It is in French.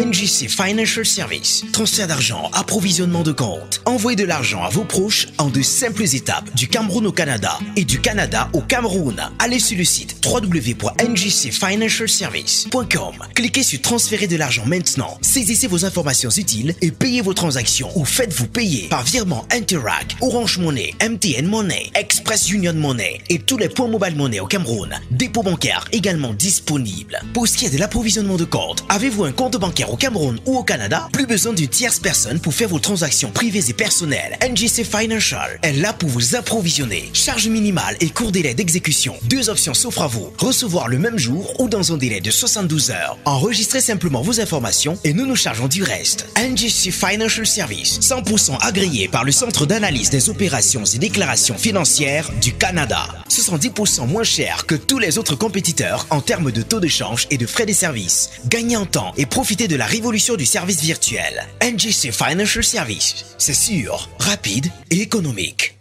NJC Financial Service. Transfert d'argent, approvisionnement de compte. Envoyez de l'argent à vos proches en de simples étapes du Cameroun au Canada et du Canada au Cameroun. Allez sur le site www.njcfinancialservice.com. Cliquez sur transférer de l'argent maintenant. Saisissez vos informations utiles et payez vos transactions ou faites-vous payer par virement Interac, Orange Money, MTN Money, Express Union Money et tous les points mobile money au Cameroun. Dépôt bancaire également disponible. Pour ce qui est de l'approvisionnement de compte, avez-vous un compte bancaire au Cameroun ou au Canada? Plus besoin d'une tierce personne pour faire vos transactions privées et personnelles. NJC Financial est là pour vous approvisionner. Charge minimale et court délai d'exécution. Deux options s'offrent à vous. Recevoir le même jour ou dans un délai de 72 heures. Enregistrez simplement vos informations et nous nous chargeons du reste. NJC Financial Service, 100% agréé par le Centre d'analyse des opérations et déclarations financières du Canada. 70% moins cher que tous les autres compétiteurs en termes de taux de change et de frais de service. Gagnez en temps et profitez de la révolution du service virtuel. NJC Financial Service, c'est sûr, rapide et économique.